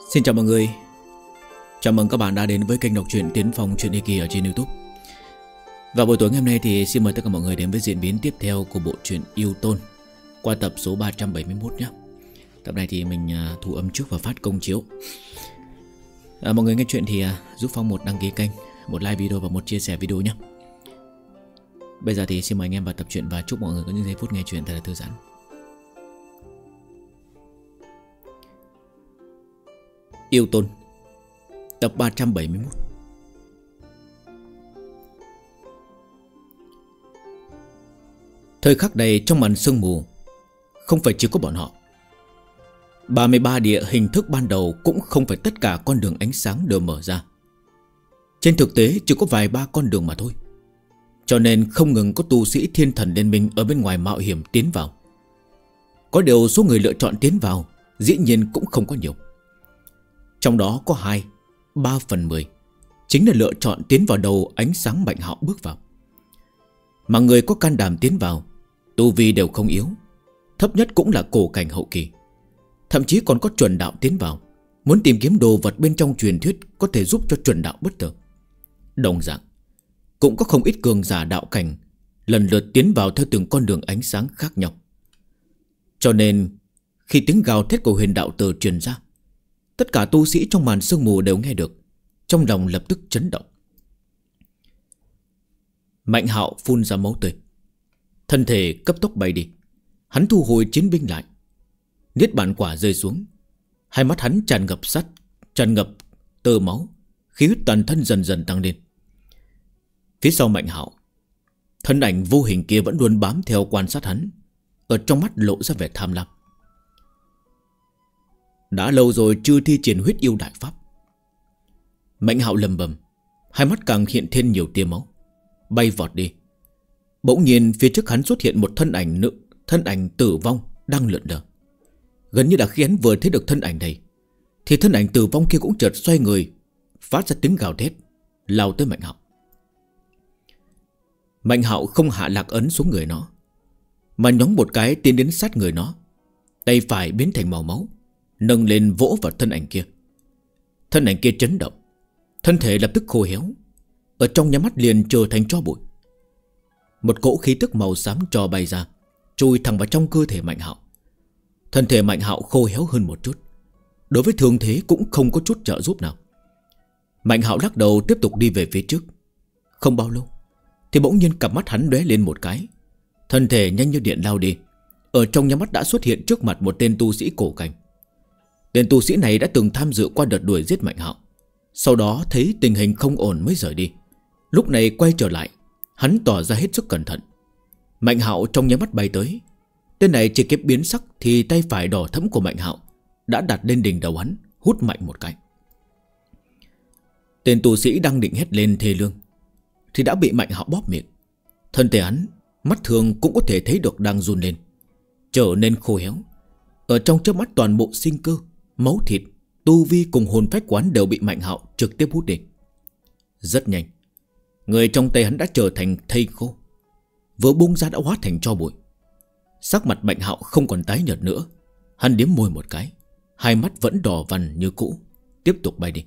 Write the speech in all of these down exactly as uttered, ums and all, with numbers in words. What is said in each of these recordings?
Xin chào mọi người. Chào mừng các bạn đã đến với kênh đọc truyện Tiến Phong Truyện Kỳ ở trên YouTube. Và buổi tối ngày hôm nay thì xin mời tất cả mọi người đến với diễn biến tiếp theo của bộ truyện Yêu Tôn qua tập số ba trăm bảy mươi mốt nhé. Tập này thì mình thu âm trước và phát công chiếu. à, Mọi người nghe chuyện thì giúp Phong một đăng ký kênh, một like video và một chia sẻ video nhé. Bây giờ thì xin mời anh em vào tập truyện và chúc mọi người có những giây phút nghe chuyện thật là thư giãn. Yêu Tôn tập ba trăm bảy mươi mốt. Thời khắc này trong màn sương mù, không phải chỉ có bọn họ. ba mươi ba địa hình thức ban đầu cũng không phải tất cả con đường ánh sáng đều mở ra. Trên thực tế chỉ có vài ba con đường mà thôi. Cho nên không ngừng có tu sĩ thiên thần liên minh ở bên ngoài mạo hiểm tiến vào. Có điều số người lựa chọn tiến vào dĩ nhiên cũng không có nhiều. Trong đó có hai, ba phần mười chính là lựa chọn tiến vào đầu ánh sáng Mạnh Hạo bước vào. Mà người có can đảm tiến vào, tu vi đều không yếu, thấp nhất cũng là cổ cảnh hậu kỳ. Thậm chí còn có chuẩn đạo tiến vào, muốn tìm kiếm đồ vật bên trong truyền thuyết có thể giúp cho chuẩn đạo bất tử. Đồng dạng cũng có không ít cường giả đạo cảnh lần lượt tiến vào theo từng con đường ánh sáng khác nhau. Cho nên khi tiếng gào thét của huyền đạo tử truyền ra, tất cả tu sĩ trong màn sương mù đều nghe được, trong lòng lập tức chấn động. Mạnh Hạo phun ra máu tươi, thân thể cấp tốc bay đi. Hắn thu hồi chiến binh lại, niết bàn quả rơi xuống. Hai mắt hắn tràn ngập sắt, tràn ngập tơ máu, khí huyết toàn thân dần dần tăng lên. Phía sau Mạnh Hạo, thân ảnh vô hình kia vẫn luôn bám theo quan sát hắn, ở trong mắt lộ ra vẻ tham lam. Đã lâu rồi chưa thi triển huyết yêu đại pháp. Mạnh Hạo lầm bầm, hai mắt càng hiện thêm nhiều tia máu, bay vọt đi. Bỗng nhiên phía trước hắn xuất hiện một thân ảnh nữ, thân ảnh tử vong đang lượn lờ. Gần như là khi hắn vừa thấy được thân ảnh này, thì thân ảnh tử vong kia cũng chợt xoay người, phát ra tiếng gào thét, lao tới Mạnh Hạo. Mạnh Hạo không hạ lạc ấn xuống người nó, mà nhóng một cái tiến đến sát người nó, tay phải biến thành màu máu, nâng lên vỗ vào thân ảnh kia. Thân ảnh kia chấn động, thân thể lập tức khô héo, ở trong nhắm mắt liền trở thành tro bụi. Một cỗ khí tức màu xám trò bay ra, chui thẳng vào trong cơ thể Mạnh Hạo. Thân thể Mạnh Hạo khô héo hơn một chút, đối với thương thế cũng không có chút trợ giúp nào. Mạnh Hạo lắc đầu tiếp tục đi về phía trước. Không bao lâu thì bỗng nhiên cặp mắt hắn lóe lên một cái, thân thể nhanh như điện lao đi. Ở trong nhắm mắt đã xuất hiện trước mặt một tên tu sĩ cổ cảnh. Tên tu sĩ này đã từng tham dự qua đợt đuổi giết Mạnh Hạo, sau đó thấy tình hình không ổn mới rời đi. Lúc này quay trở lại, hắn tỏ ra hết sức cẩn thận. Mạnh Hạo trong nháy mắt bay tới. Tên này chỉ kịp biến sắc thì tay phải đỏ thẫm của Mạnh Hạo đã đặt lên đỉnh đầu hắn, hút mạnh một cái. Tên tu sĩ đang định hét lên thê lương thì đã bị Mạnh Hạo bóp miệng. Thân thể hắn, mắt thường cũng có thể thấy được đang run lên, trở nên khô héo. Ở trong chớp mắt toàn bộ sinh cơ, máu thịt, tu vi cùng hồn phách quán đều bị Mạnh Hạo trực tiếp hút đi. Rất nhanh, người trong tay hắn đã trở thành thây khô, vừa bung ra đã hóa thành tro bụi. Sắc mặt Mạnh Hạo không còn tái nhợt nữa, hắn liếm môi một cái, hai mắt vẫn đỏ vằn như cũ, tiếp tục bay đi.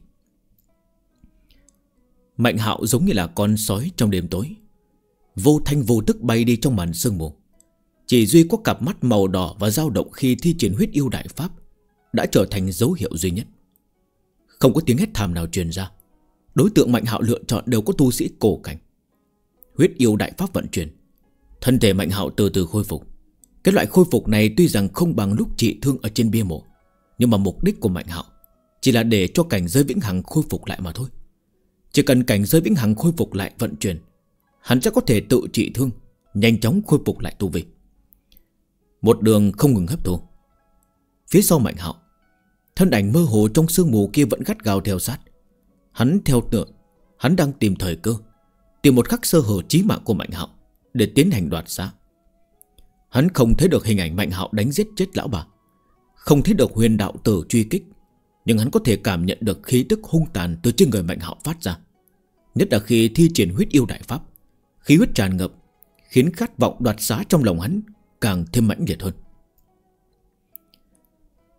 Mạnh Hạo giống như là con sói trong đêm tối, vô thanh vô tức bay đi trong màn sương mù. Chỉ duy có cặp mắt màu đỏ và dao động khi thi triển huyết yêu đại pháp đã trở thành dấu hiệu duy nhất. Không có tiếng hét thảm nào truyền ra. Đối tượng Mạnh Hạo lựa chọn đều có tu sĩ cổ cảnh. Huyết yêu đại pháp vận chuyển, thân thể Mạnh Hạo từ từ khôi phục. Cái loại khôi phục này tuy rằng không bằng lúc trị thương ở trên bia mộ, nhưng mà mục đích của Mạnh Hạo chỉ là để cho cảnh giới vĩnh hằng khôi phục lại mà thôi. Chỉ cần cảnh giới vĩnh hằng khôi phục lại vận chuyển, hắn sẽ có thể tự trị thương, nhanh chóng khôi phục lại tu vi. Một đường không ngừng hấp thu. Phía sau Mạnh Hạo, thân ảnh mơ hồ trong sương mù kia vẫn gắt gao theo sát. Hắn theo tượng, hắn đang tìm thời cơ, tìm một khắc sơ hở chí mạng của Mạnh Hạo để tiến hành đoạt xá. Hắn không thấy được hình ảnh Mạnh Hạo đánh giết chết lão bà, không thấy được huyền đạo tử truy kích, nhưng hắn có thể cảm nhận được khí tức hung tàn từ trên người Mạnh Hạo phát ra. Nhất là khi thi triển huyết yêu đại pháp, khí huyết tràn ngập, khiến khát vọng đoạt xá trong lòng hắn càng thêm mãnh liệt hơn.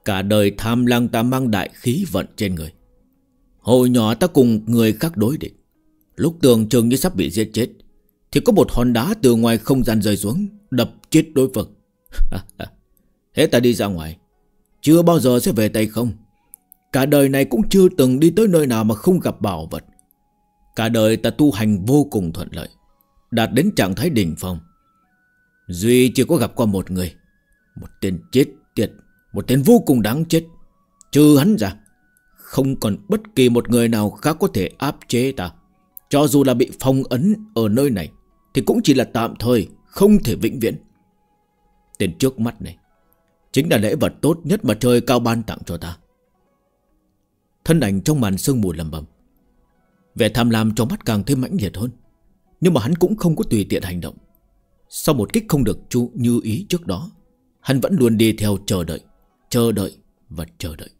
Cả đời tham lang ta mang đại khí vận trên người. Hồi nhỏ ta cùng người khác đối địch, lúc tưởng chừng như sắp bị giết chết, thì có một hòn đá từ ngoài không gian rơi xuống, đập chết đối phương. Thế ta đi ra ngoài, chưa bao giờ sẽ về tay không. Cả đời này cũng chưa từng đi tới nơi nào mà không gặp bảo vật. Cả đời ta tu hành vô cùng thuận lợi, đạt đến trạng thái đỉnh phong. Duy chỉ có gặp qua một người, một tên chết tiệt, một tên vô cùng đáng chết. Trừ hắn ra, không còn bất kỳ một người nào khác có thể áp chế ta. Cho dù là bị phong ấn ở nơi này thì cũng chỉ là tạm thời, không thể vĩnh viễn. Tên trước mắt này chính là lễ vật tốt nhất mà trời cao ban tặng cho ta. Thân ảnh trong màn sương mù lầm bầm. Vẻ tham lam trong mắt càng thêm mãnh liệt hơn, nhưng mà hắn cũng không có tùy tiện hành động. Sau một kích không được chú như ý trước đó, hắn vẫn luôn đi theo chờ đợi, chờ đợi và chờ đợi.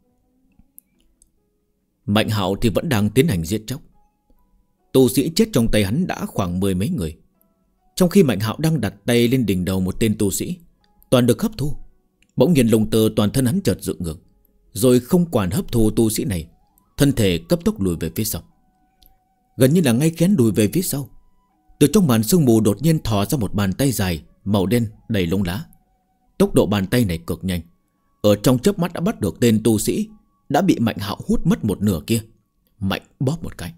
Mạnh Hạo thì vẫn đang tiến hành giết chóc. Tu sĩ chết trong tay hắn đã khoảng mười mấy người. Trong khi Mạnh Hạo đang đặt tay lên đỉnh đầu một tên tu sĩ, toàn được hấp thu. Bỗng nhiên lông tơ toàn thân hắn chợt dựng ngược, rồi không quản hấp thu tu sĩ này, thân thể cấp tốc lùi về phía sau. Gần như là ngay khén lùi về phía sau, từ trong màn sương mù đột nhiên thò ra một bàn tay dài màu đen đầy lông lá. Tốc độ bàn tay này cực nhanh, ở trong chớp mắt đã bắt được tên tu sĩ đã bị Mạnh Hạo hút mất một nửa kia. Mạnh bóp một cái.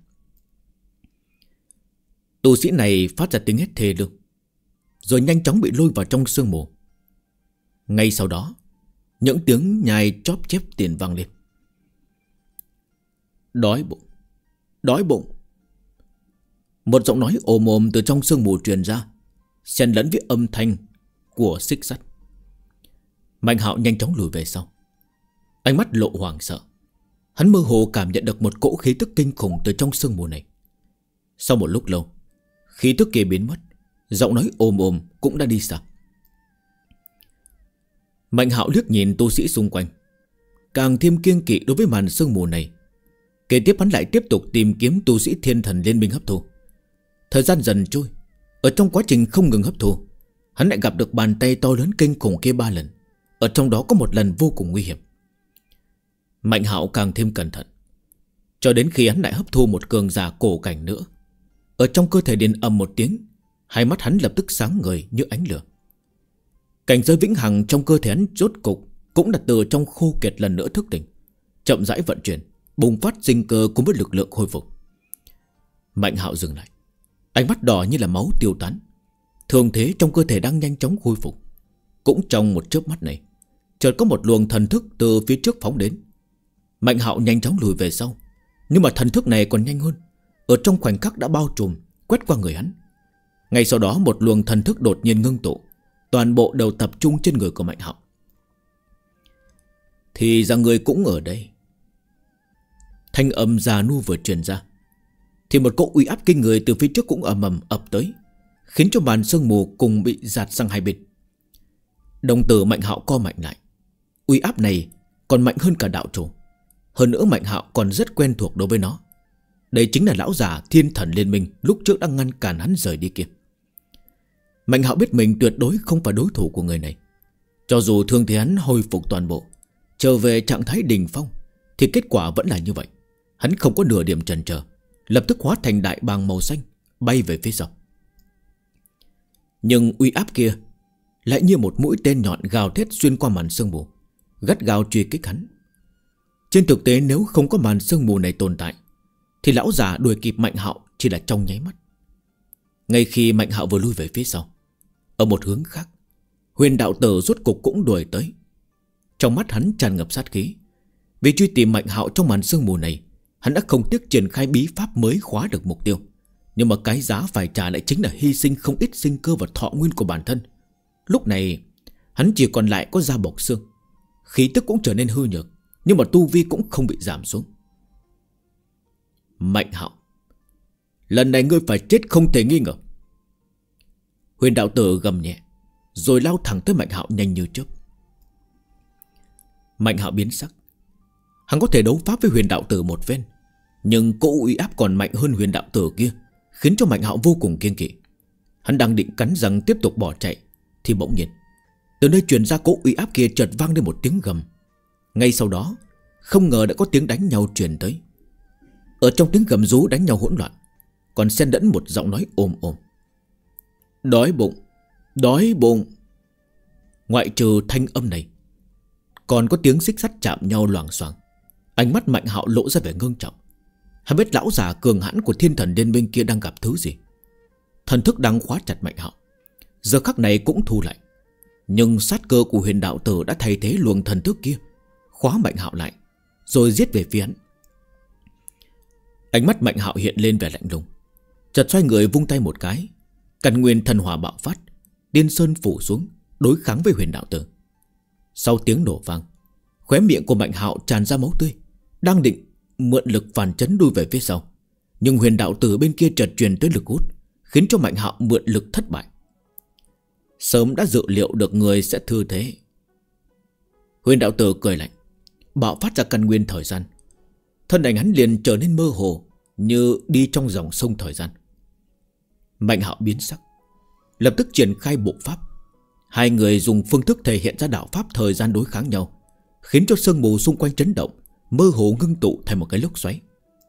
Tu sĩ này phát ra tiếng hét thê lương, rồi nhanh chóng bị lôi vào trong sương mù. Ngay sau đó, những tiếng nhai chóp chép tiền vang lên. Đói bụng, đói bụng. Một giọng nói ồm ồm từ trong sương mù truyền ra, xen lẫn với âm thanh của xích sắt. Mạnh Hạo nhanh chóng lùi về sau, ánh mắt lộ hoảng sợ. Hắn mơ hồ cảm nhận được một cỗ khí tức kinh khủng từ trong sương mù này. Sau một lúc lâu, khí tức kia biến mất, giọng nói ồm ồm cũng đã đi xa. Mạnh Hạo liếc nhìn tu sĩ xung quanh, càng thêm kiêng kỵ đối với màn sương mù này. Kế tiếp hắn lại tiếp tục tìm kiếm tu sĩ thiên thần liên minh hấp thu. Thời gian dần trôi, ở trong quá trình không ngừng hấp thu, hắn lại gặp được bàn tay to lớn kinh khủng kia ba lần. Ở trong đó có một lần vô cùng nguy hiểm. Mạnh Hạo càng thêm cẩn thận, cho đến khi hắn lại hấp thu một cường giả cổ cảnh nữa. Ở trong cơ thể điện ầm một tiếng, hai mắt hắn lập tức sáng ngời như ánh lửa. Cảnh giới vĩnh hằng trong cơ thể hắn rốt cục cũng đã từ trong khô kiệt lần nữa thức tỉnh, chậm rãi vận chuyển, bùng phát sinh cơ cùng với lực lượng hồi phục. Mạnh Hạo dừng lại, ánh mắt đỏ như là máu tiêu tán. Thường thế trong cơ thể đang nhanh chóng khôi phục. Cũng trong một chớp mắt này, chợt có một luồng thần thức từ phía trước phóng đến. Mạnh Hạo nhanh chóng lùi về sau, nhưng mà thần thức này còn nhanh hơn, ở trong khoảnh khắc đã bao trùm, quét qua người hắn. Ngay sau đó một luồng thần thức đột nhiên ngưng tụ, toàn bộ đều tập trung trên người của Mạnh Hạo. Thì ra người cũng ở đây. Thanh âm già nua vừa truyền ra, thì một cỗ uy áp kinh người từ phía trước cũng ầm ầm ập tới, khiến cho màn sương mù cùng bị dạt sang hai bên. Đồng tử Mạnh Hạo co mạnh lại. Uy áp này còn mạnh hơn cả đạo chủ. Hơn nữa Mạnh Hạo còn rất quen thuộc đối với nó. Đây chính là lão già thiên thần liên minh lúc trước đang ngăn cản hắn rời đi kia. Mạnh Hạo biết mình tuyệt đối không phải đối thủ của người này. Cho dù thương thế hắn hồi phục toàn bộ, trở về trạng thái đỉnh phong, thì kết quả vẫn là như vậy. Hắn không có nửa điểm chần chờ, lập tức hóa thành đại bàng màu xanh, bay về phía sau. Nhưng uy áp kia lại như một mũi tên nhọn gào thét xuyên qua màn sương mù, gắt gao truy kích hắn. Trên thực tế nếu không có màn sương mù này tồn tại, thì lão già đuổi kịp Mạnh Hạo chỉ là trong nháy mắt. Ngay khi Mạnh Hạo vừa lui về phía sau, ở một hướng khác, Huyền đạo tử rốt cục cũng đuổi tới. Trong mắt hắn tràn ngập sát khí. Vì truy tìm Mạnh Hạo trong màn sương mù này, hắn đã không tiếc triển khai bí pháp mới khóa được mục tiêu. Nhưng mà cái giá phải trả lại chính là hy sinh không ít sinh cơ và thọ nguyên của bản thân. Lúc này hắn chỉ còn lại có da bọc xương, khí tức cũng trở nên hư nhược, nhưng mà tu vi cũng không bị giảm xuống. Mạnh Hạo, lần này ngươi phải chết không thể nghi ngờ. Huyền đạo tử gầm nhẹ, rồi lao thẳng tới Mạnh Hạo nhanh như chớp. Mạnh Hạo biến sắc. Hắn có thể đấu pháp với Huyền đạo tử một phen, nhưng cỗ uy áp còn mạnh hơn Huyền đạo tử kia, khiến cho Mạnh Hạo vô cùng kiêng kỵ. Hắn đang định cắn răng tiếp tục bỏ chạy, thì bỗng nhiên từ nơi truyền ra cỗ uy áp kia chợt vang lên một tiếng gầm, Ngay sau đó, không ngờ đã có tiếng đánh nhau truyền tới. Ở trong tiếng gầm rú đánh nhau hỗn loạn, còn xen lẫn một giọng nói ồm ồm: "Đói bụng, đói bụng." Ngoại trừ thanh âm này, còn có tiếng xích sắt chạm nhau loảng xoảng. Ánh mắt Mạnh Hạo lộ ra vẻ ngưng trọng. Hắn biết lão già cường hãn của thiên thần liên minh kia đang gặp thứ gì. Thần thức đang khóa chặt Mạnh Hạo, giờ khắc này cũng thu lại. Nhưng sát cơ của huyền đạo tử đã thay thế luồng thần thức kia, khóa Mạnh Hạo lại, rồi giết về phía hắn. Ánh mắt Mạnh Hạo hiện lên vẻ lạnh lùng, chợt xoay người vung tay một cái, căn nguyên thần hỏa bạo phát, tiên sơn phủ xuống, đối kháng với huyền đạo tử. Sau tiếng nổ vang, khóe miệng của Mạnh Hạo tràn ra máu tươi, đang định mượn lực phản chấn đuôi về phía sau, nhưng huyền đạo tử bên kia chợt truyền tới lực hút, khiến cho Mạnh Hạo mượn lực thất bại. Sớm đã dự liệu được người sẽ thư thế. Huyền đạo tử cười lạnh, bạo phát ra căn nguyên thời gian. Thân ảnh hắn liền trở nên mơ hồ, như đi trong dòng sông thời gian. Mạnh Hạo biến sắc, lập tức triển khai bộ pháp. Hai người dùng phương thức thể hiện ra đạo pháp thời gian đối kháng nhau, khiến cho sương mù xung quanh chấn động, mơ hồ ngưng tụ thành một cái lốc xoáy.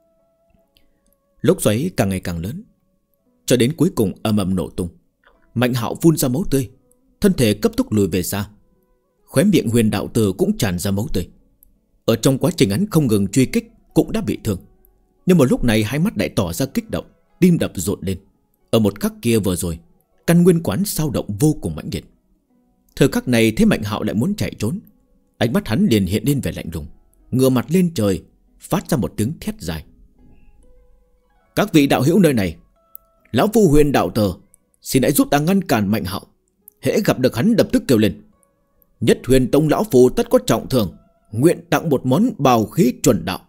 Lốc xoáy càng ngày càng lớn, cho đến cuối cùng ầm ầm nổ tung. Mạnh Hạo phun ra máu tươi, thân thể cấp tốc lùi về xa. Khóe miệng huyền đạo tử cũng tràn ra máu tươi. Ở trong quá trình hắn không ngừng truy kích cũng đã bị thương, nhưng một lúc này hai mắt lại tỏ ra kích động, tim đập rộn lên. Ở một khắc kia vừa rồi, căn nguyên quán sao động vô cùng mãnh liệt. Thời khắc này thấy Mạnh Hạo lại muốn chạy trốn, ánh mắt hắn liền hiện lên vẻ lạnh lùng, ngửa mặt lên trời, phát ra một tiếng thét dài: "Các vị đạo hữu nơi này, lão phu huyền đạo tử xin hãy giúp ta ngăn cản Mạnh Hạo. Hễ gặp được hắn lập tức kêu lên: Nhất Huyền Tông lão phu tất có trọng thưởng, nguyện tặng một món bào khí chuẩn đạo."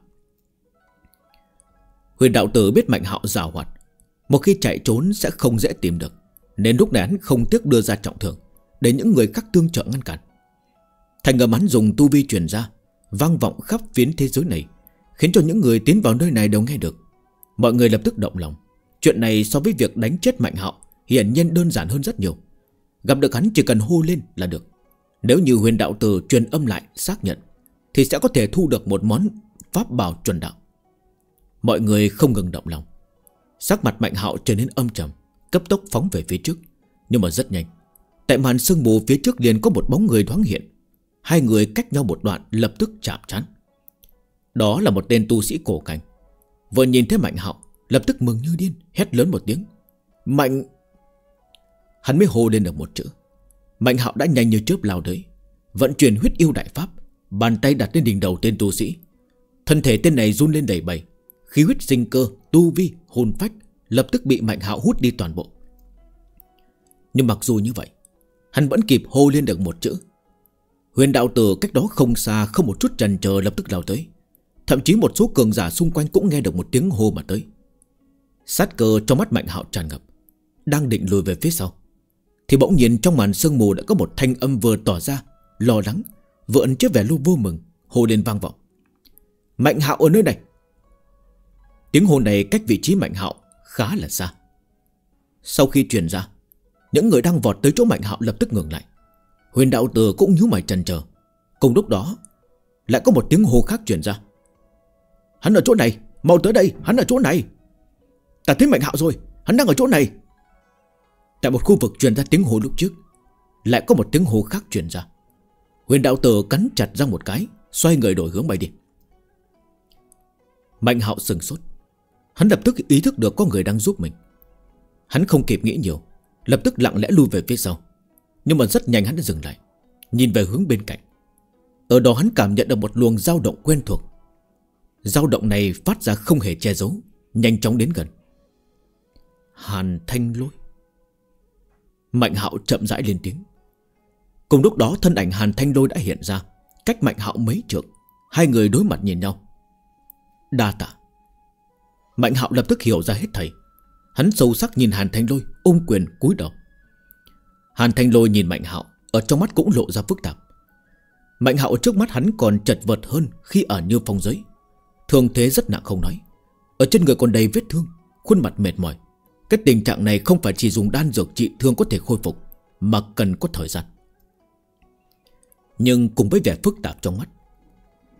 Huyền đạo tử biết Mạnh Hạo giàu hoạt, một khi chạy trốn sẽ không dễ tìm được, nên lúc này hắn không tiếc đưa ra trọng thưởng để những người khác tương trợ ngăn cản. Thành âm hắn dùng tu vi truyền ra, vang vọng khắp phiến thế giới này, khiến cho những người tiến vào nơi này đều nghe được. Mọi người lập tức động lòng. Chuyện này so với việc đánh chết Mạnh Hạo hiển nhiên đơn giản hơn rất nhiều. Gặp được hắn chỉ cần hô lên là được. Nếu như huyền đạo tử truyền âm lại xác nhận, thì sẽ có thể thu được một món pháp bảo chuẩn đạo. Mọi người không ngừng động lòng. Sắc mặt Mạnh Hạo trở nên âm trầm, cấp tốc phóng về phía trước. Nhưng mà rất nhanh, tại màn sương mù phía trước liền có một bóng người thoáng hiện. Hai người cách nhau một đoạn lập tức chạm trán. Đó là một tên tu sĩ cổ cảnh. Vừa nhìn thấy Mạnh Hạo, lập tức mừng như điên, hét lớn một tiếng: "Mạnh!" Hắn mới hô lên được một chữ. Mạnh Hạo đã nhanh như chớp lao tới, vận chuyển huyết yêu đại pháp, bàn tay đặt lên đỉnh đầu tên tu sĩ. Thân thể tên này run lên đầy bầy, khí huyết sinh cơ, tu vi, hồn phách lập tức bị Mạnh Hạo hút đi toàn bộ. Nhưng mặc dù như vậy, hắn vẫn kịp hô lên được một chữ. Huyền đạo tử cách đó không xa, không một chút chần chờ lập tức lao tới. Thậm chí một số cường giả xung quanh cũng nghe được một tiếng hô mà tới. Sát cơ trong mắt Mạnh Hạo tràn ngập, đang định lùi về phía sau, thì bỗng nhiên trong màn sương mù đã có một thanh âm vừa tỏ ra lo lắng, vừa ẩn chứa vẻ lu vô mừng, hô lên vang vọng: "Mạnh Hạo ở nơi này!" Tiếng hô này cách vị trí Mạnh Hạo khá là xa. Sau khi truyền ra, những người đang vọt tới chỗ Mạnh Hạo lập tức ngừng lại. Huyền đạo tử cũng nhíu mày chần chờ. Cùng lúc đó lại có một tiếng hô khác truyền ra: "Hắn ở chỗ này, mau tới đây, hắn ở chỗ này. Ta thấy Mạnh Hạo rồi, hắn đang ở chỗ này." Tại một khu vực truyền ra tiếng hô lúc trước, lại có một tiếng hô khác truyền ra. Huyền đạo tử cắn chặt răng một cái, xoay người đổi hướng bay đi. Mạnh Hạo sừng sốt. Hắn lập tức ý thức được có người đang giúp mình. Hắn không kịp nghĩ nhiều, lập tức lặng lẽ lui về phía sau. Nhưng mà rất nhanh hắn đã dừng lại, nhìn về hướng bên cạnh. Ở đó hắn cảm nhận được một luồng dao động quen thuộc. Dao động này phát ra không hề che giấu, nhanh chóng đến gần. Hàn Thanh Lôi. Mạnh Hạo chậm rãi lên tiếng. Cùng lúc đó thân ảnh Hàn Thanh Lôi đã hiện ra, cách Mạnh Hạo mấy trượng. Hai người đối mặt nhìn nhau. Đa tạ. Mạnh Hạo lập tức hiểu ra hết thảy. Hắn sâu sắc nhìn Hàn Thanh Lôi, ôm quyền cúi đầu. Hàn Thanh Lôi nhìn Mạnh Hạo, ở trong mắt cũng lộ ra phức tạp. Mạnh Hạo trước mắt hắn còn chật vật hơn khi ở Như Phong giới. Thương thế rất nặng không nói, ở trên người còn đầy vết thương, khuôn mặt mệt mỏi. Cái tình trạng này không phải chỉ dùng đan dược trị thương có thể khôi phục, mà cần có thời gian. Nhưng cùng với vẻ phức tạp trong mắt,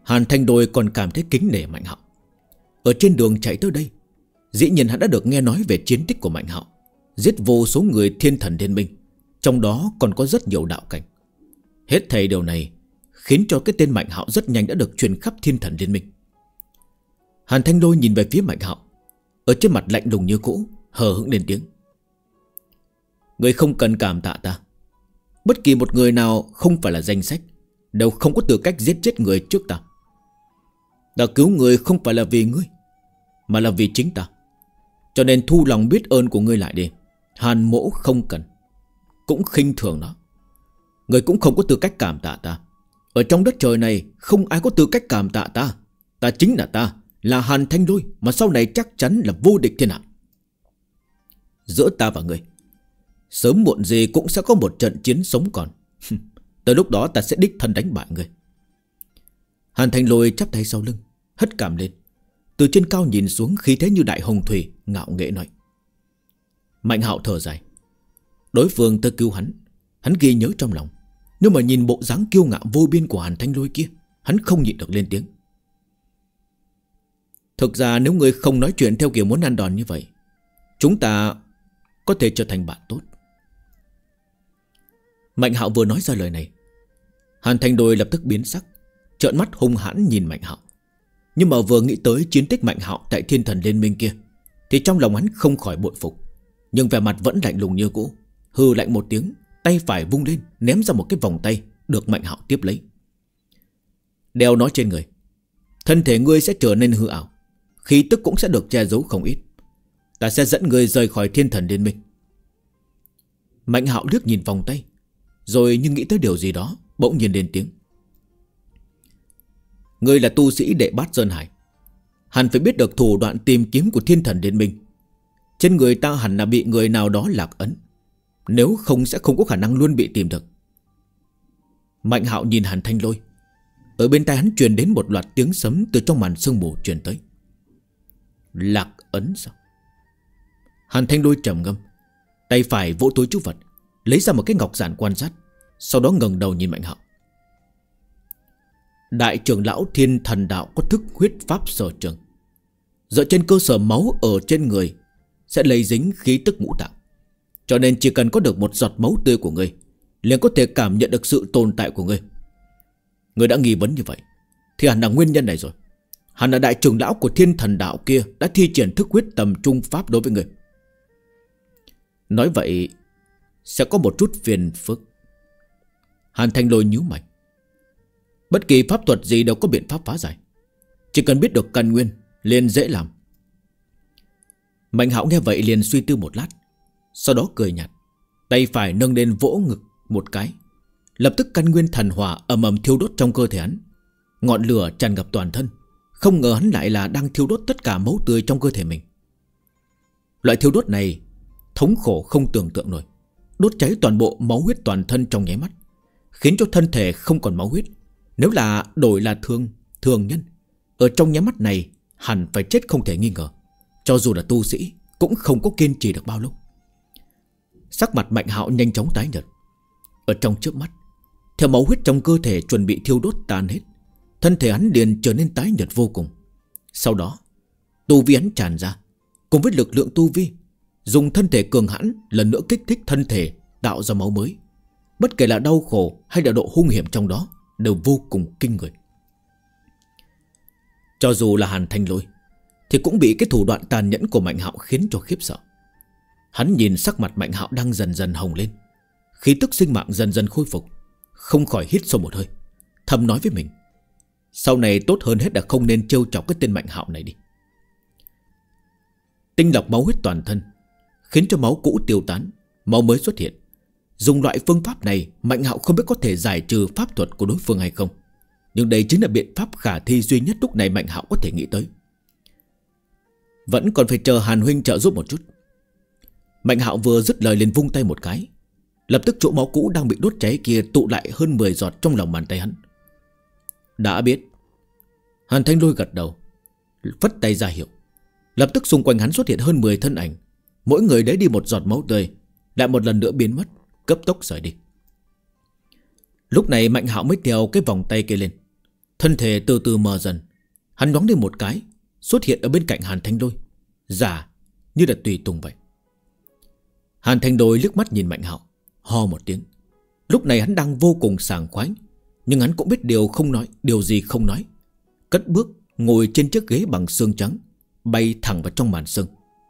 Hàn Thanh Đôi còn cảm thấy kính nể Mạnh Hạo. Ở trên đường chạy tới đây, dĩ nhiên hắn đã được nghe nói về chiến tích của Mạnh Hạo, giết vô số người thiên thần liên minh, trong đó còn có rất nhiều đạo cảnh. Hết thảy điều này khiến cho cái tên Mạnh Hạo rất nhanh đã được truyền khắp thiên thần liên minh. Hàn Thanh Đôi nhìn về phía Mạnh Hạo, ở trên mặt lạnh lùng như cũ, hờ hững lên tiếng: Người không cần cảm tạ ta. Bất kỳ một người nào không phải là danh sách đều không có tư cách giết chết người trước ta. Ta cứu người không phải là vì ngươi, mà là vì chính ta. Cho nên thu lòng biết ơn của ngươi lại đi. Hàn Mỗ không cần, cũng khinh thường nó. Người cũng không có tư cách cảm tạ ta. Ở trong đất trời này không ai có tư cách cảm tạ ta. Ta chính là ta, là Hàn Thanh Đôi, mà sau này chắc chắn là vô địch thiên hạ. Giữa ta và ngươi, sớm muộn gì cũng sẽ có một trận chiến sống còn. Tới lúc đó ta sẽ đích thân đánh bại ngươi. Hàn Thanh Lôi chắp tay sau lưng, hất cằm lên, từ trên cao nhìn xuống, khí thế như đại hồng thủy, ngạo nghễ nói. Mạnh Hạo thở dài. Đối phương tới cứu hắn, hắn ghi nhớ trong lòng. Nhưng mà nhìn bộ dáng kiêu ngạo vô biên của Hàn Thanh Lôi kia, hắn không nhịn được lên tiếng. Thực ra nếu ngươi không nói chuyện theo kiểu muốn ăn đòn như vậy, chúng ta có thể trở thành bạn tốt. Mạnh Hạo vừa nói ra lời này, Hàn Thanh Đôi lập tức biến sắc, trợn mắt hung hãn nhìn Mạnh Hạo. Nhưng mà vừa nghĩ tới chiến tích Mạnh Hạo tại thiên thần liên minh kia, thì trong lòng hắn không khỏi bội phục. Nhưng vẻ mặt vẫn lạnh lùng như cũ, hừ lạnh một tiếng, tay phải vung lên, ném ra một cái vòng tay, được Mạnh Hạo tiếp lấy. Đeo nó trên người, thân thể ngươi sẽ trở nên hư ảo, khí tức cũng sẽ được che giấu không ít. Ta sẽ dẫn ngươi rời khỏi thiên thần liên minh. Mạnh Hạo liếc nhìn vòng tay, rồi nhưng nghĩ tới điều gì đó, bỗng nhiên lên tiếng. Ngươi là tu sĩ đệ bát Sơn Hải, hẳn phải biết được thủ đoạn tìm kiếm của thiên thần liên minh. Trên người ta hẳn là bị người nào đó lạc ấn, nếu không sẽ không có khả năng luôn bị tìm được. Mạnh Hạo nhìn Hàn Thanh Lôi. Ở bên tai hắn truyền đến một loạt tiếng sấm từ trong màn sương mù truyền tới. Lạc ấn sao? Hàn Thanh Lôi trầm ngâm, tay phải vỗ túi trữ vật, lấy ra một cái ngọc giản quan sát, sau đó ngẩng đầu nhìn Mạnh Hạo. Đại trưởng lão thiên thần đạo có thức huyết pháp sở trường, dựa trên cơ sở máu ở trên người sẽ lây dính khí tức ngũ tạng. Cho nên chỉ cần có được một giọt máu tươi của ngươi, liền có thể cảm nhận được sự tồn tại của ngươi. Ngươi đã nghi vấn như vậy thì hẳn là nguyên nhân này rồi. Hẳn là đại trưởng lão của thiên thần đạo kia đã thi triển thức huyết tầm trung pháp đối với ngươi. Nói vậy sẽ có một chút phiền phức. Hàn Thanh Lôi nhíu mày. Bất kỳ pháp thuật gì đều có biện pháp phá giải, chỉ cần biết được căn nguyên liền dễ làm. Mạnh Hạo nghe vậy liền suy tư một lát, sau đó cười nhạt, tay phải nâng lên vỗ ngực một cái. Lập tức căn nguyên thần hỏa ầm ầm thiêu đốt trong cơ thể hắn, ngọn lửa tràn ngập toàn thân. Không ngờ hắn lại là đang thiêu đốt tất cả máu tươi trong cơ thể mình. Loại thiêu đốt này thống khổ không tưởng tượng nổi, đốt cháy toàn bộ máu huyết toàn thân trong nháy mắt, khiến cho thân thể không còn máu huyết. Nếu là đổi là thương thường nhân, ở trong nháy mắt này hẳn phải chết không thể nghi ngờ. Cho dù là tu sĩ cũng không có kiên trì được bao lâu. Sắc mặt Mạnh Hạo nhanh chóng tái nhợt. Ở trong chớp mắt, theo máu huyết trong cơ thể chuẩn bị thiêu đốt tan hết, thân thể hắn liền trở nên tái nhợt vô cùng. Sau đó tu vi hắn tràn ra, cùng với lực lượng tu vi, dùng thân thể cường hãn lần nữa kích thích thân thể, tạo ra máu mới. Bất kể là đau khổ hay là độ hung hiểm trong đó đều vô cùng kinh người. Cho dù là Hàn Thanh Lôi thì cũng bị cái thủ đoạn tàn nhẫn của Mạnh Hạo khiến cho khiếp sợ. Hắn nhìn sắc mặt Mạnh Hạo đang dần dần hồng lên, khí tức sinh mạng dần dần khôi phục, không khỏi hít sâu một hơi, thầm nói với mình, sau này tốt hơn hết là không nên trêu chọc cái tên Mạnh Hạo này đi. Tinh lọc máu huyết toàn thân, khiến cho máu cũ tiêu tán, máu mới xuất hiện. Dùng loại phương pháp này, Mạnh Hạo không biết có thể giải trừ pháp thuật của đối phương hay không, nhưng đây chính là biện pháp khả thi duy nhất lúc này Mạnh Hạo có thể nghĩ tới. Vẫn còn phải chờ Hàn huynh trợ giúp một chút. Mạnh Hạo vừa dứt lời liền vung tay một cái, lập tức chỗ máu cũ đang bị đốt cháy kia tụ lại hơn mười giọt trong lòng bàn tay hắn. Đã biết. Hàn Thanh Lôi gật đầu, phất tay ra hiệu. Lập tức xung quanh hắn xuất hiện hơn mười thân ảnh, mỗi người đấy đi một giọt máu tươi, lại một lần nữa biến mất, cấp tốc rời đi. Lúc này Mạnh Hạo mới đeo cái vòng tay kia lên, Thân thể từ từ mờ dần. Hắn nhoáng lên một cái, xuất hiện ở bên cạnh Hàn Thanh Lôi, giả như là tùy tùng vậy. Hàn Thanh Lôi liếc mắt nhìn Mạnh Hạo, ho một tiếng. Lúc này hắn đang vô cùng sảng khoái, nhưng hắn cũng biết điều không nói, điều gì không nói. Cất bước ngồi trên chiếc ghế bằng xương trắng, bay thẳng vào trong màn sương.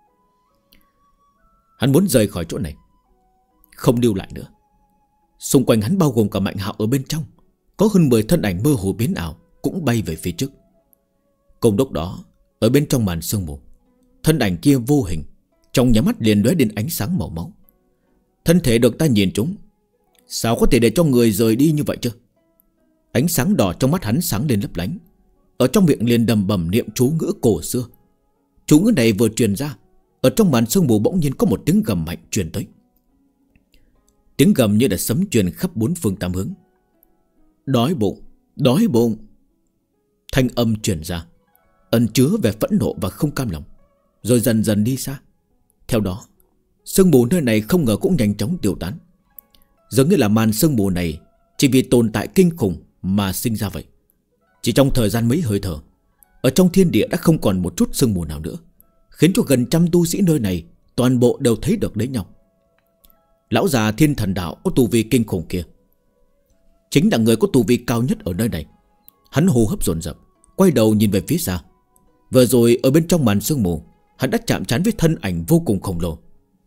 Hắn muốn rời khỏi chỗ này, không lưu lại nữa. Xung quanh hắn bao gồm cả Mạnh Hạo ở bên trong, có hơn mười thân ảnh mơ hồ biến ảo cũng bay về phía trước. Cùng lúc đó, ở bên trong màn sương mù, thân ảnh kia vô hình, trong nhắm mắt liền lóe đến ánh sáng màu máu. Thân thể được ta nhìn trúng, sao có thể để cho người rời đi như vậy chứ? Ánh sáng đỏ trong mắt hắn sáng lên lấp lánh, ở trong miệng liền đầm bầm niệm chú ngữ cổ xưa. Chú ngữ này vừa truyền ra, ở trong màn sương mù bỗng nhiên có một tiếng gầm mạnh truyền tới. Tiếng gầm như là sấm truyền khắp bốn phương tám hướng. Đói bụng, đói bụng. Thanh âm truyền ra, ẩn chứa về phẫn nộ và không cam lòng, rồi dần dần đi xa. Theo đó, sương mù nơi này không ngờ cũng nhanh chóng tiêu tán. Giống như là màn sương mù này chỉ vì tồn tại kinh khủng mà sinh ra vậy. Chỉ trong thời gian mấy hơi thở, ở trong thiên địa đã không còn một chút sương mù nào nữa, khiến cho gần trăm tu sĩ nơi này toàn bộ đều thấy được đấy nhau. Lão già Thiên Thần Đạo có tu vi kinh khủng kia chính là người có tu vi cao nhất ở nơi này. Hắn hô hấp dồn dập, quay đầu nhìn về phía xa. Vừa rồi ở bên trong màn sương mù, hắn đã chạm trán với thân ảnh vô cùng khổng lồ.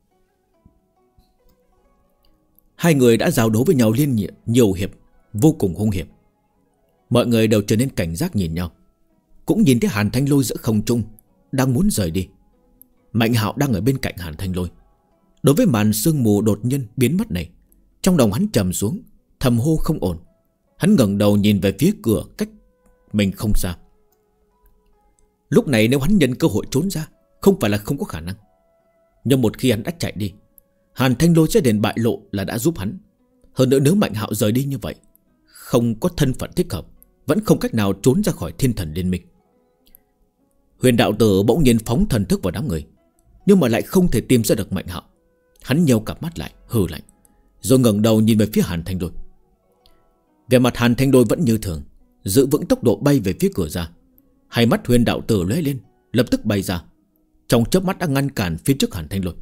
Hai người đã giao đấu với nhau liên nhiệm nhiều hiệp, vô cùng hung hiểm. Mọi người đều trở nên cảnh giác nhìn nhau, cũng nhìn thấy Hàn Thanh Lôi giữa không trung đang muốn rời đi. Mạnh Hạo đang ở bên cạnh Hàn Thanh Lôi. Đối với màn sương mù đột nhiên biến mất này, trong lòng hắn trầm xuống, thầm hô không ổn. Hắn ngẩng đầu nhìn về phía cửa cách mình không xa. Lúc này nếu hắn nhân cơ hội trốn ra, không phải là không có khả năng. Nhưng một khi hắn đã chạy đi, Hàn Thanh Lôi sẽ đền bại lộ là đã giúp hắn. Hơn nữa nếu Mạnh Hạo rời đi như vậy, không có thân phận thích hợp, vẫn không cách nào trốn ra khỏi Thiên Thần Liên Minh. Huyền đạo tử bỗng nhiên phóng thần thức vào đám người, nhưng mà lại không thể tìm ra được Mạnh Hạo. Hắn nheo cặp mắt lại, hừ lạnh, rồi ngẩng đầu nhìn về phía Hàn Thanh Lôi. Vẻ mặt Hàn Thanh Lôi vẫn như thường, giữ vững tốc độ bay về phía cửa ra. Hai mắt huyền đạo tử lóe lên, lập tức bay ra, trong chớp mắt đã ngăn cản phía trước Hàn Thanh Lôi.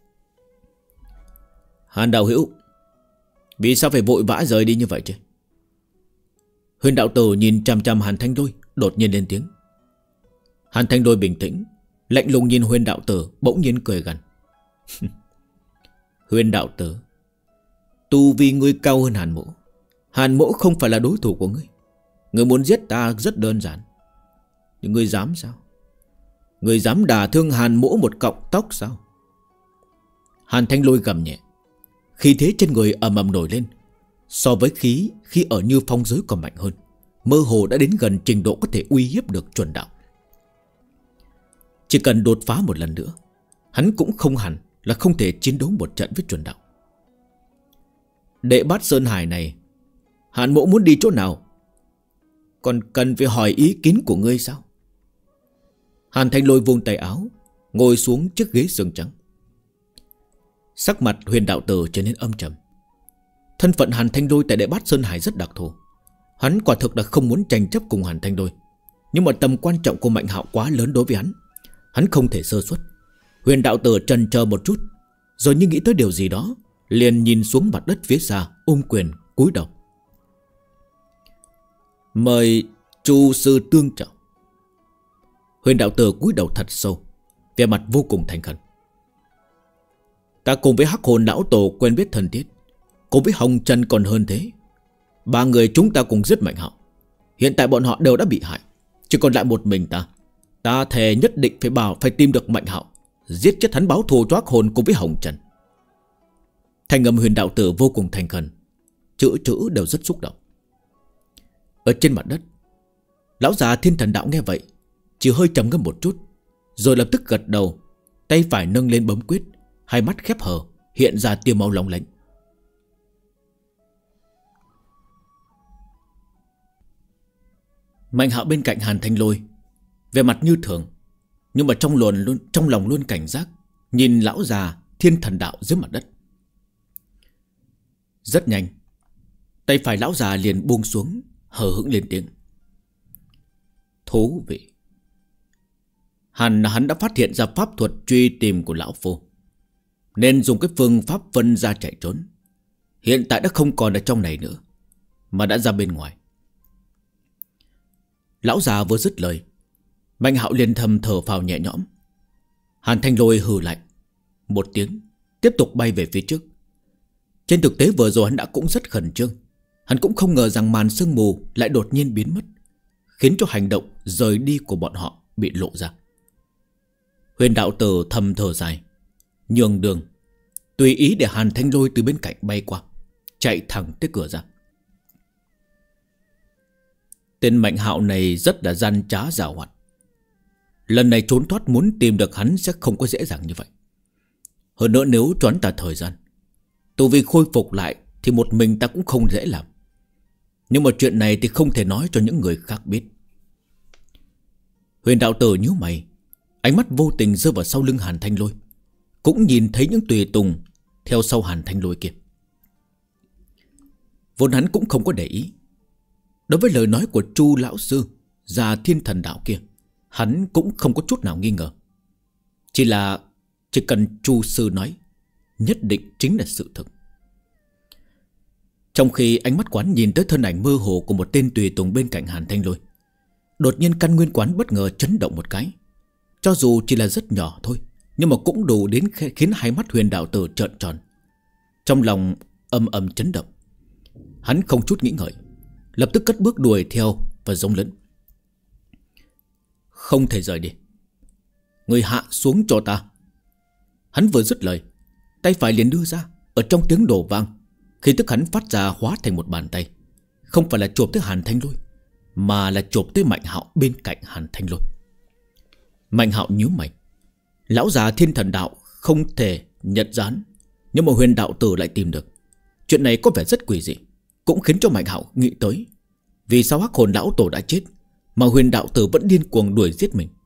Hàn đạo hữu, vì sao phải vội vã rời đi như vậy chứ? Huyền đạo tử nhìn chằm chằm Hàn Thanh Lôi, đột nhiên lên tiếng. Hàn Thanh Lôi bình tĩnh, lạnh lùng nhìn huyền đạo tử, bỗng nhiên cười gằn. Huyền đạo tử, tu vi ngươi cao hơn Hàn mỗ. Hàn mỗ không phải là đối thủ của ngươi. Ngươi muốn giết ta rất đơn giản, nhưng ngươi dám sao? Ngươi dám đả thương Hàn mỗ một cọng tóc sao? Hàn Thanh Lôi gầm nhẹ, khí thế trên người ầm ầm nổi lên. So với khí khi ở Như Phong giới còn mạnh hơn, mơ hồ đã đến gần trình độ có thể uy hiếp được chuẩn đạo. Chỉ cần đột phá một lần nữa, hắn cũng không hẳn là không thể chiến đấu một trận với chuẩn đạo. Đệ Bát Sơn Hải này, Hàn mỗ muốn đi chỗ nào, còn cần phải hỏi ý kiến của ngươi sao? Hàn Thanh Lôi vung tay áo, ngồi xuống chiếc ghế sừng trắng. Sắc mặt huyền đạo tử trở nên âm trầm. Thân phận Hàn Thanh Lôi tại Đệ Bát Sơn Hải rất đặc thù. Hắn quả thực là không muốn tranh chấp cùng Hàn Thanh Lôi, nhưng mà tầm quan trọng của Mạnh Hạo quá lớn đối với hắn, hắn không thể sơ suất. Huyền đạo tử chần chờ một chút, rồi như nghĩ tới điều gì đó, liền nhìn xuống mặt đất phía xa, ôm quyền cúi đầu. Mời Chu sư tương trợ. Huyền đạo tử cúi đầu thật sâu, vẻ mặt vô cùng thành khẩn. Ta cùng với Hắc Hồn lão tổ quen biết thân thiết, cùng với Hồng Trần còn hơn thế. Ba người chúng ta cùng giết Mạnh Hạo. Hiện tại bọn họ đều đã bị hại, chỉ còn lại một mình ta. Ta thề nhất định phải bảo phải tìm được Mạnh Hạo, giết chết hắn báo thù cho Hắc Hồn cùng với Hồng Trần. Thanh âm huyền đạo tử vô cùng thành khẩn, chữ chữ đều rất xúc động. Ở trên mặt đất, lão già Thiên Thần Đạo nghe vậy, chỉ hơi trầm ngâm một chút, rồi lập tức gật đầu, tay phải nâng lên bấm quyết, hai mắt khép hờ, hiện ra tia máu lóng lánh. Mạnh Hạo bên cạnh Hàn Thanh Lôi, về mặt như thường, nhưng mà trong luôn luôn trong lòng luôn cảnh giác, nhìn lão già Thiên Thần Đạo dưới mặt đất. Rất nhanh, tay phải lão già liền buông xuống, hờ hững lên tiếng. Thú vị. Hẳn hắn đã phát hiện ra pháp thuật truy tìm của lão phu, nên dùng cái phương pháp phân ra chạy trốn. Hiện tại đã không còn ở trong này nữa, mà đã ra bên ngoài. Lão già vừa dứt lời, Mạnh Hạo liền thầm thở phào nhẹ nhõm. Hàn Thanh Lôi hừ lạnh một tiếng, tiếp tục bay về phía trước. Trên thực tế vừa rồi hắn đã cũng rất khẩn trương. Hắn cũng không ngờ rằng màn sương mù lại đột nhiên biến mất, khiến cho hành động rời đi của bọn họ bị lộ ra. Huyền đạo tử thầm thở dài, nhường đường, tùy ý để Hàn Thanh Lôi từ bên cạnh bay qua, chạy thẳng tới cửa ra. Tên Mạnh Hạo này rất là gian trá giàu hoạt. Lần này trốn thoát muốn tìm được hắn sẽ không có dễ dàng như vậy. Hơn nữa nếu choán ta thời gian, tu vi khôi phục lại thì một mình ta cũng không dễ làm. Nhưng mà chuyện này thì không thể nói cho những người khác biết. Huyền đạo tử nhíu mày, ánh mắt vô tình rơi vào sau lưng Hàn Thanh Lôi, cũng nhìn thấy những tùy tùng theo sau Hàn Thanh Lôi kia. Vốn hắn cũng không có để ý. Đối với lời nói của Chu lão sư già Thiên Thần Đạo kia, hắn cũng không có chút nào nghi ngờ. Chỉ là chỉ cần Chu sư nói, nhất định chính là sự thực. Trong khi ánh mắt quán nhìn tới thân ảnh mơ hồ của một tên tùy tùng bên cạnh Hàn Thanh Lôi, đột nhiên căn nguyên quán bất ngờ chấn động một cái. Cho dù chỉ là rất nhỏ thôi, nhưng mà cũng đủ đến khiến hai mắt huyền đạo tử trợn tròn. Trong lòng âm ầm chấn động. Hắn không chút nghĩ ngợi, lập tức cất bước đuổi theo và giống lớn: không thể rời đi, người hạ xuống cho ta. Hắn vừa dứt lời, tay phải liền đưa ra. Ở trong tiếng đổ vang, khi tức hắn phát ra hóa thành một bàn tay, không phải là chộp tới Hàn Thanh Lôi, mà là chộp tới Mạnh Hạo bên cạnh Hàn Thanh Lôi. Mạnh Hạo nhíu mày. Lão già Thiên Thần Đạo không thể nhận gián, nhưng mà huyền đạo tử lại tìm được. Chuyện này có vẻ rất quỷ dị, cũng khiến cho Mạnh Hạo nghĩ tới vì sao hắc hồn lão tổ đã chết mà huyền đạo tử vẫn điên cuồng đuổi giết mình.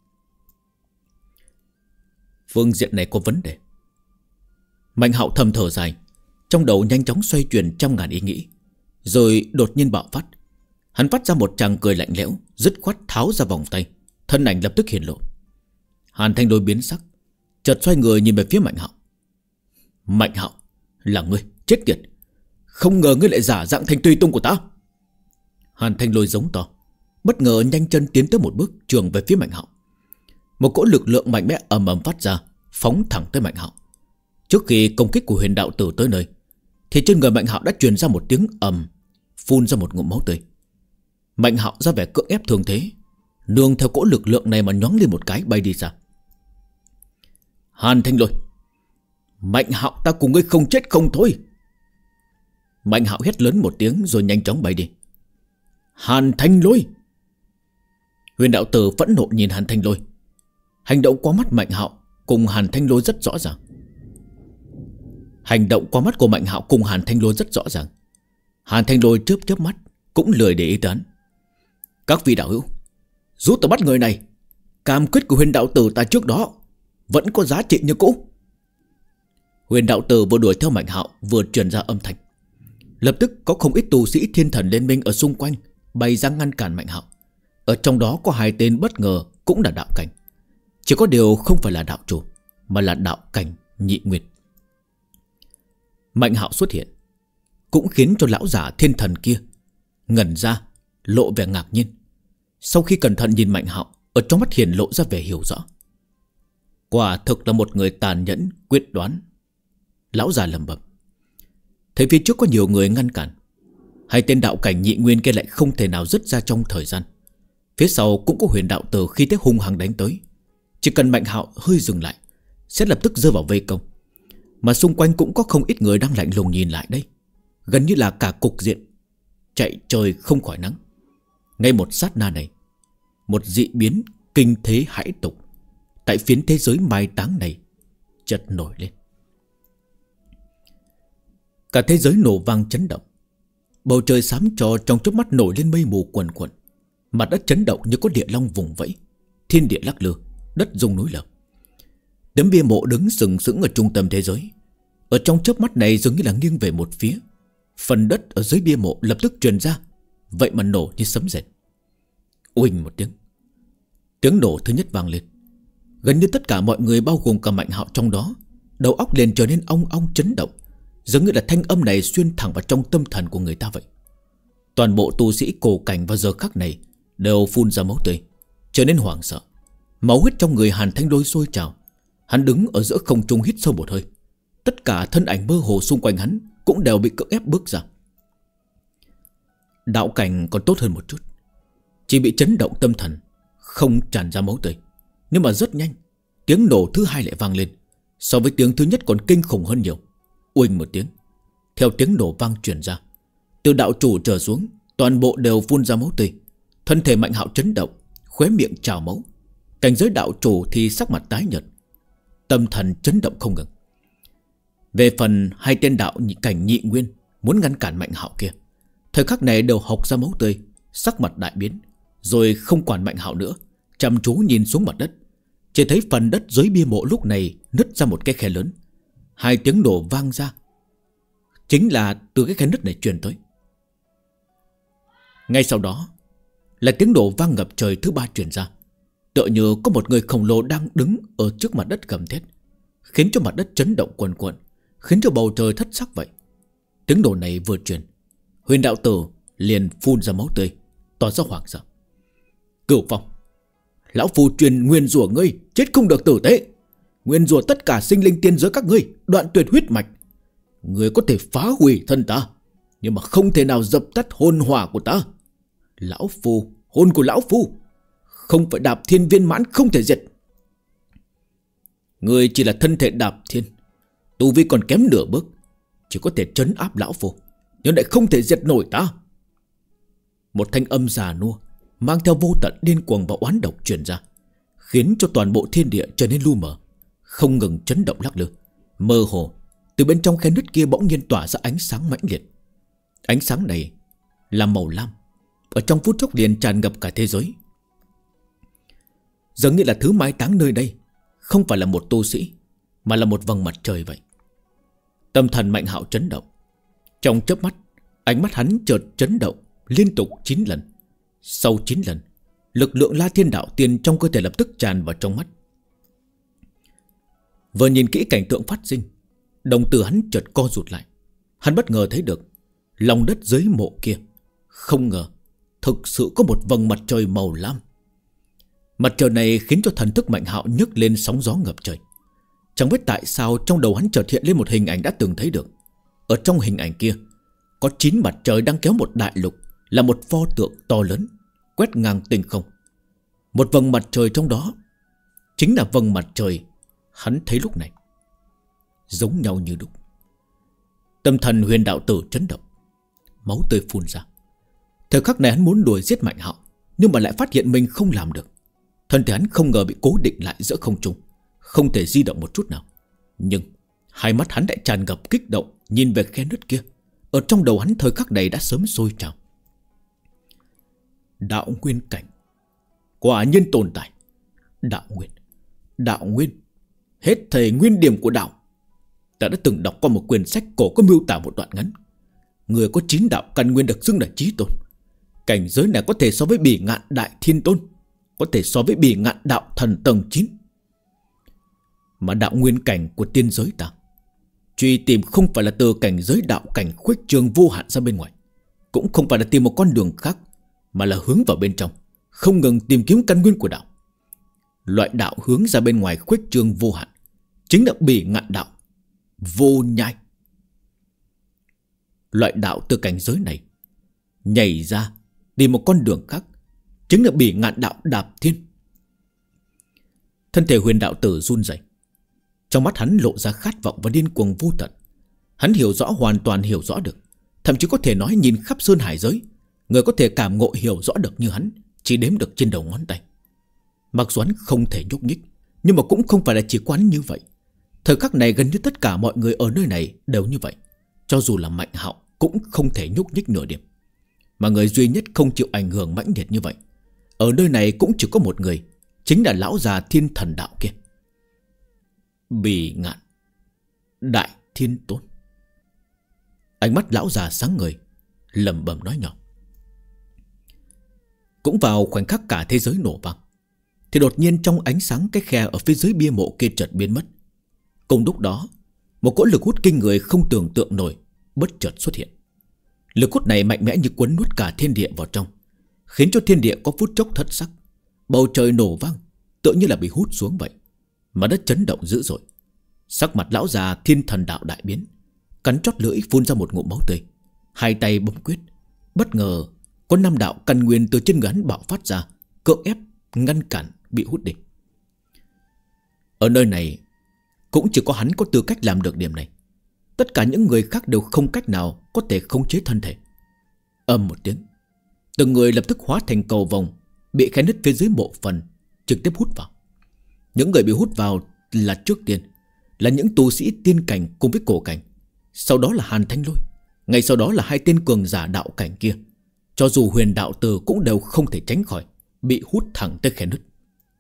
Phương diện này có vấn đề. Mạnh Hạo thầm thở dài, trong đầu nhanh chóng xoay chuyển trăm ngàn ý nghĩ, rồi đột nhiên bạo phát. Hắn phát ra một tràng cười lạnh lẽo, dứt khoát tháo ra vòng tay, thân ảnh lập tức hiện lộ. Hàn Thanh Lôi biến sắc, chợt xoay người nhìn về phía Mạnh Hạo. Mạnh Hạo, là ngươi, chết tiệt! Không ngờ ngươi lại giả dạng thành tùy tùng của ta. Hàn Thanh Lôi giống to, bất ngờ nhanh chân tiến tới một bước, trường về phía Mạnh Hạo. Một cỗ lực lượng mạnh mẽ ầm ầm phát ra, phóng thẳng tới Mạnh Hạo. Trước khi công kích của huyền đạo tử tới nơi, thì trên người Mạnh Hạo đã truyền ra một tiếng ầm, phun ra một ngụm máu tươi. Mạnh Hạo ra vẻ cưỡng ép thường thế, nương theo cỗ lực lượng này mà nhoáng lên một cái bay đi ra. Hàn Thanh Lôi, Mạnh Hạo ta cùng ngươi không chết không thôi. Mạnh Hạo hét lớn một tiếng rồi nhanh chóng bay đi. Hàn Thanh Lôi! Huyền đạo tử phẫn nộ nhìn Hàn Thanh Lôi. Hành động qua mắt Mạnh Hạo cùng Hàn Thanh Lôi rất rõ ràng. Hành động qua mắt của Mạnh Hạo cùng Hàn Thanh Lôi rất rõ ràng. Hàn Thanh Lôi chớp chớp mắt, cũng lười để ý đến. Các vị đạo hữu, giúp ta bắt người này. Cam kết của huyền đạo tử ta trước đó vẫn có giá trị như cũ. Huyền đạo tử vừa đuổi theo Mạnh Hạo vừa truyền ra âm thanh. Lập tức có không ít tu sĩ thiên thần liên minh ở xung quanh bày ra ngăn cản Mạnh Hạo. Ở trong đó có hai tên bất ngờ cũng là đạo cảnh. Chỉ có điều không phải là đạo chủ, mà là đạo cảnh nhị nguyệt. Mạnh Hạo xuất hiện cũng khiến cho lão giả thiên thần kia ngẩn ra, lộ vẻ ngạc nhiên. Sau khi cẩn thận nhìn Mạnh Hạo, ở trong mắt hiển lộ ra vẻ hiểu rõ. Quả thực là một người tàn nhẫn, quyết đoán. Lão già lẩm bẩm. Thấy phía trước có nhiều người ngăn cản, hai tên đạo cảnh nhị nguyên kia lại không thể nào dứt ra trong thời gian. Phía sau cũng có huyền đạo tử khi thế hung hăng đánh tới. Chỉ cần Mạnh Hạo hơi dừng lại, sẽ lập tức rơi vào vây công. Mà xung quanh cũng có không ít người đang lạnh lùng nhìn lại đây. Gần như là cả cục diện chạy trời không khỏi nắng. Ngay một sát na này, một dị biến kinh thế hãi tục tại phiến thế giới mai táng này chợt nổi lên. Cả thế giới nổ vang chấn động. Bầu trời xám trò trong chớp mắt nổi lên mây mù quần quần. Mặt đất chấn động như có địa long vùng vẫy, thiên địa lắc lư, đất rung núi lở. Tấm bia mộ đứng sừng sững ở trung tâm thế giới. Ở trong chớp mắt này dường như là nghiêng về một phía. Phần đất ở dưới bia mộ lập tức truyền ra, vậy mà nổ như sấm rền. Uỳnh một tiếng, Tiếng nổ thứ nhất vang lên. Gần như tất cả mọi người bao gồm cả Mạnh Hạo trong đó, đầu óc liền trở nên ong ong chấn động, giống như là thanh âm này xuyên thẳng vào trong tâm thần của người ta vậy. Toàn bộ tu sĩ cổ cảnh vào giờ khắc này đều phun ra máu tươi, trở nên hoảng sợ. Máu huyết trong người Hàn Thanh Lôi sôi trào. Hắn đứng ở giữa không trung hít sâu một hơi. Tất cả thân ảnh mơ hồ xung quanh hắn cũng đều bị cưỡng ép bước ra. Đạo cảnh còn tốt hơn một chút, chỉ bị chấn động tâm thần, không tràn ra máu tươi. Nhưng mà rất nhanh, tiếng nổ thứ hai lại vang lên, so với tiếng thứ nhất còn kinh khủng hơn nhiều. Uỳnh một tiếng, theo tiếng nổ vang truyền ra, từ đạo chủ trở xuống, toàn bộ đều phun ra máu tươi. Thân thể Mạnh Hạo chấn động, khóe miệng trào máu. Cảnh giới đạo chủ thì sắc mặt tái nhợt, tâm thần chấn động không ngừng. Về phần hai tên đạo cảnh nhị nguyên muốn ngăn cản Mạnh Hạo kia, thời khắc này đều hộc ra máu tươi, sắc mặt đại biến, rồi không quản Mạnh Hạo nữa, chăm chú nhìn xuống mặt đất. Chỉ thấy phần đất dưới bia mộ lúc này nứt ra một cái khe lớn. Hai tiếng nổ vang ra, chính là từ cái khe nứt này truyền tới. Ngay sau đó là tiếng nổ vang ngập trời thứ ba truyền ra, tựa như có một người khổng lồ đang đứng ở trước mặt đất gầm thét, khiến cho mặt đất chấn động cuồn cuộn, khiến cho bầu trời thất sắc vậy. Tiếng nổ này vừa truyền, Huyền đạo tử liền phun ra máu tươi, tỏ ra hoảng sợ. Cửu Phong, lão phu truyền nguyên rủa ngươi chết không được tử tế, nguyên rủa tất cả sinh linh tiên giới các ngươi đoạn tuyệt huyết mạch. Ngươi có thể phá hủy thân ta, nhưng mà không thể nào dập tắt hồn hỏa của ta. Lão phu, hồn của lão phu không phải đạp thiên viên mãn không thể diệt. Ngươi chỉ là thân thể đạp thiên, tu vi còn kém nửa bước, chỉ có thể trấn áp lão phu, nhưng lại không thể diệt nổi ta. Một thanh âm già nua mang theo vô tận điên cuồng và oán độc truyền ra, khiến cho toàn bộ thiên địa trở nên lu mờ, không ngừng chấn động lắc lư. Mơ hồ, từ bên trong khe nứt kia bỗng nhiên tỏa ra ánh sáng mãnh liệt. Ánh sáng này là màu lam, ở trong phút chốc liền tràn ngập cả thế giới. Giống như là thứ mai táng nơi đây không phải là một tu sĩ, mà là một vầng mặt trời vậy. Tâm thần Mạnh Hạo chấn động. Trong chớp mắt, ánh mắt hắn chợt chấn động liên tục chín lần. Sau chín lần, lực lượng La Thiên Đạo Tiên trong cơ thể lập tức tràn vào trong mắt. Vừa nhìn kỹ cảnh tượng phát sinh, đồng tử hắn chợt co rụt lại. Hắn bất ngờ thấy được lòng đất dưới mộ kia, không ngờ thực sự có một vầng mặt trời màu lam. Mặt trời này khiến cho thần thức Mạnh Hạo nhấc lên sóng gió ngập trời. Chẳng biết tại sao trong đầu hắn chợt hiện lên một hình ảnh đã từng thấy được. Ở trong hình ảnh kia có chín mặt trời đang kéo một đại lục, là một pho tượng to lớn quét ngang tinh không. Một vầng mặt trời trong đó chính là vầng mặt trời hắn thấy lúc này, giống nhau như đúc. Tâm thần Huyền đạo tử chấn động, máu tươi phun ra. Thời khắc này hắn muốn đuổi giết Mạnh Hạo, nhưng mà lại phát hiện mình không làm được. Thân thể hắn không ngờ bị cố định lại giữa không trung, không thể di động một chút nào. Nhưng hai mắt hắn lại tràn ngập kích động, nhìn về khe nứt kia. Ở trong đầu hắn thời khắc này đã sớm sôi trào. Đạo nguyên cảnh, quả nhiên tồn tại. Đạo nguyên, đạo nguyên, hết thầy nguyên điểm của đạo. Ta đã từng đọc qua một quyển sách cổ có miêu tả một đoạn ngắn. Người có chín đạo căn nguyên được xưng là chí tôn. Cảnh giới này có thể so với Bỉ Ngạn Đại Thiên Tôn, có thể so với Bỉ Ngạn Đạo Thần tầng chín. Mà đạo nguyên cảnh của tiên giới ta truy tìm không phải là từ cảnh giới đạo cảnh khuếch trương vô hạn ra bên ngoài, cũng không phải là tìm một con đường khác, mà là hướng vào bên trong, không ngừng tìm kiếm căn nguyên của đạo. Loại đạo hướng ra bên ngoài khuếch trương vô hạn chính là Bỉ Ngạn Đạo, vô nhai. Loại đạo từ cảnh giới này nhảy ra đi một con đường khác chính là Bỉ Ngạn Đạo đạp thiên. Thân thể Huyền đạo tử run rẩy, trong mắt hắn lộ ra khát vọng và điên cuồng vô tận. Hắn hiểu rõ, hoàn toàn hiểu rõ được, thậm chí có thể nói nhìn khắp sơn hải giới, người có thể cảm ngộ hiểu rõ được như hắn chỉ đếm được trên đầu ngón tay. Mặc dù hắn không thể nhúc nhích, nhưng mà cũng không phải là chỉ quán như vậy. Thời khắc này gần như tất cả mọi người ở nơi này đều như vậy. Cho dù là Mạnh Hạo cũng không thể nhúc nhích nửa điểm. Mà người duy nhất không chịu ảnh hưởng mãnh liệt như vậy ở nơi này cũng chỉ có một người, chính là lão già Thiên Thần Đạo kia, Bỉ Ngạn Đại Thiên Tôn. Ánh mắt lão già sáng ngời, lẩm bẩm nói nhỏ. Cũng vào khoảnh khắc cả thế giới nổ vang, thì đột nhiên trong ánh sáng cái khe ở phía dưới bia mộ kia chợt biến mất. Cùng lúc đó, một cỗ lực hút kinh người không tưởng tượng nổi bất chợt xuất hiện. Lực hút này mạnh mẽ như cuốn nuốt cả thiên địa vào trong, khiến cho thiên địa có phút chốc thất sắc. Bầu trời nổ vang, tựa như là bị hút xuống vậy. Mà đất chấn động dữ dội. Sắc mặt lão già Thiên Thần Đạo đại biến, cắn chót lưỡi phun ra một ngụm máu tươi. Hai tay bấm quyết, bất ngờ có năm đạo căn nguyên từ trên người hắn bạo phát ra, cưỡng ép ngăn cản bị hút đi. Ở nơi này cũng chỉ có hắn có tư cách làm được điểm này. Tất cả những người khác đều không cách nào có thể khống chế thân thể. Âm một tiếng, từng người lập tức hóa thành cầu vồng, bị khe nứt phía dưới bộ phận trực tiếp hút vào. Những người bị hút vào là trước tiên là những tu sĩ tiên cảnh cùng với cổ cảnh, sau đó là Hàn Thanh Lôi, ngay sau đó là hai tên cường giả đạo cảnh kia. Cho dù Huyền Đạo Tử cũng đều không thể tránh khỏi, bị hút thẳng tới khe nứt.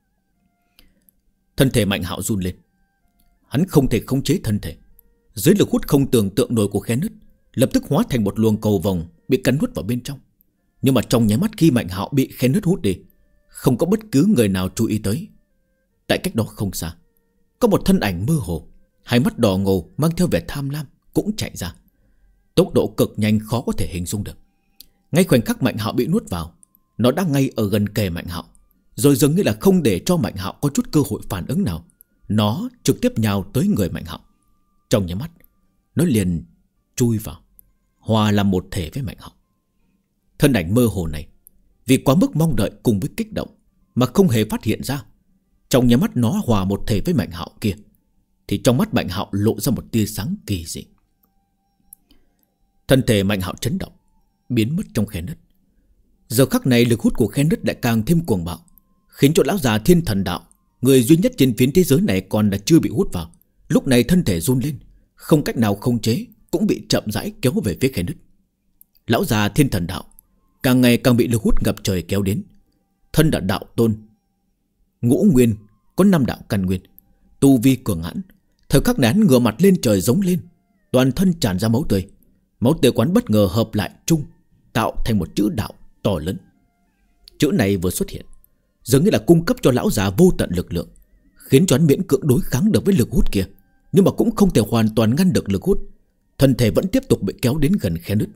Thân thể Mạnh Hạo run lên. Hắn không thể khống chế thân thể. Dưới lực hút không tưởng tượng nổi của khe nứt, lập tức hóa thành một luồng cầu vồng bị cắn nuốt vào bên trong. Nhưng mà trong nháy mắt khi Mạnh Hạo bị khe nứt hút đi, không có bất cứ người nào chú ý tới. Tại cách đó không xa, có một thân ảnh mơ hồ, hai mắt đỏ ngầu mang theo vẻ tham lam cũng chạy ra. Tốc độ cực nhanh khó có thể hình dung được. Ngay khoảnh khắc Mạnh Hạo bị nuốt vào, nó đã ngay ở gần kề Mạnh Hạo, rồi dường như là không để cho Mạnh Hạo có chút cơ hội phản ứng nào, nó trực tiếp nhào tới người Mạnh Hạo. Trong nháy mắt, nó liền chui vào, hòa làm một thể với Mạnh Hạo. Thân ảnh mơ hồ này vì quá mức mong đợi cùng với kích động mà không hề phát hiện ra, trong nháy mắt nó hòa một thể với Mạnh Hạo kia, thì trong mắt Mạnh Hạo lộ ra một tia sáng kỳ dị. Thân thể Mạnh Hạo chấn động, biến mất trong khe nứt. Giờ khắc này lực hút của khe nứt lại càng thêm cuồng bạo, khiến cho lão già Thiên Thần Đạo, người duy nhất trên phiến thế giới này còn là chưa bị hút vào, lúc này thân thể run lên, không cách nào khống chế, cũng bị chậm rãi kéo về phía khe nứt. Lão già Thiên Thần Đạo càng ngày càng bị lực hút ngập trời kéo đến. Thân là đạo tôn ngũ nguyên, có năm đạo căn nguyên, tu vi cường hãn. Thời khắc này hắn ngửa mặt lên trời giống lên, toàn thân tràn ra máu tươi. Máu tươi quán bất ngờ hợp lại chung, tạo thành một chữ đạo to lớn. Chữ này vừa xuất hiện, dường như là cung cấp cho lão già vô tận lực lượng, khiến cho hắn miễn cưỡng đối kháng được với lực hút kia, nhưng mà cũng không thể hoàn toàn ngăn được lực hút. Thân thể vẫn tiếp tục bị kéo đến gần khe nứt.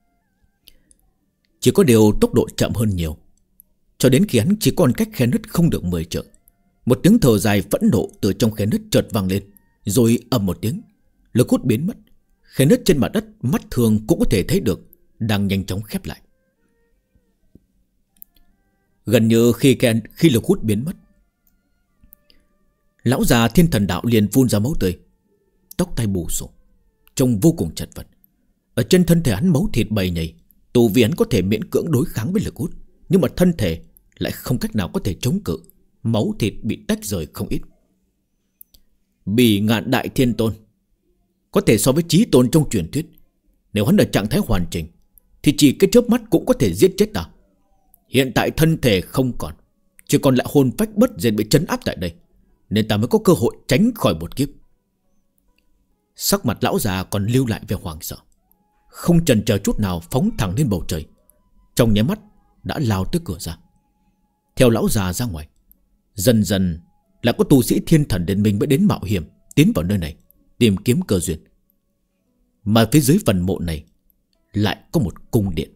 Chỉ có điều tốc độ chậm hơn nhiều, cho đến khi hắn chỉ còn cách khe nứt không được mười trượng, một tiếng thở dài phẫn nộ từ trong khe nứt chợt vang lên, rồi ầm một tiếng, lực hút biến mất. Khe nứt trên mặt đất mắt thường cũng có thể thấy được đang nhanh chóng khép lại. Gần như khi khi lực hút biến mất, lão già Thiên Thần Đạo liền phun ra máu tươi, tóc tai bù xù, trông vô cùng chật vật. Ở trên thân thể hắn máu thịt bầy nhầy, tu vi hắn có thể miễn cưỡng đối kháng với lực hút, nhưng mà thân thể lại không cách nào có thể chống cự, máu thịt bị tách rời không ít. Bỉ Ngạn Đại Thiên Tôn có thể so với Chí Tôn trong truyền thuyết, nếu hắn ở trạng thái hoàn chỉnh thì chỉ cái chớp mắt cũng có thể giết chết ta. Hiện tại thân thể không còn, chỉ còn lại hồn phách bất diệt bị trấn áp tại đây, nên ta mới có cơ hội tránh khỏi một kiếp. Sắc mặt lão già còn lưu lại vẻ hoảng sợ, không chần chờ chút nào phóng thẳng lên bầu trời, trong nháy mắt đã lao tới cửa ra. Theo lão già ra ngoài, dần dần lại có tu sĩ Thiên Thần Liên Minh mới đến mạo hiểm tiến vào nơi này tìm kiếm cơ duyên. Mà phía dưới phần mộ này lại có một cung điện.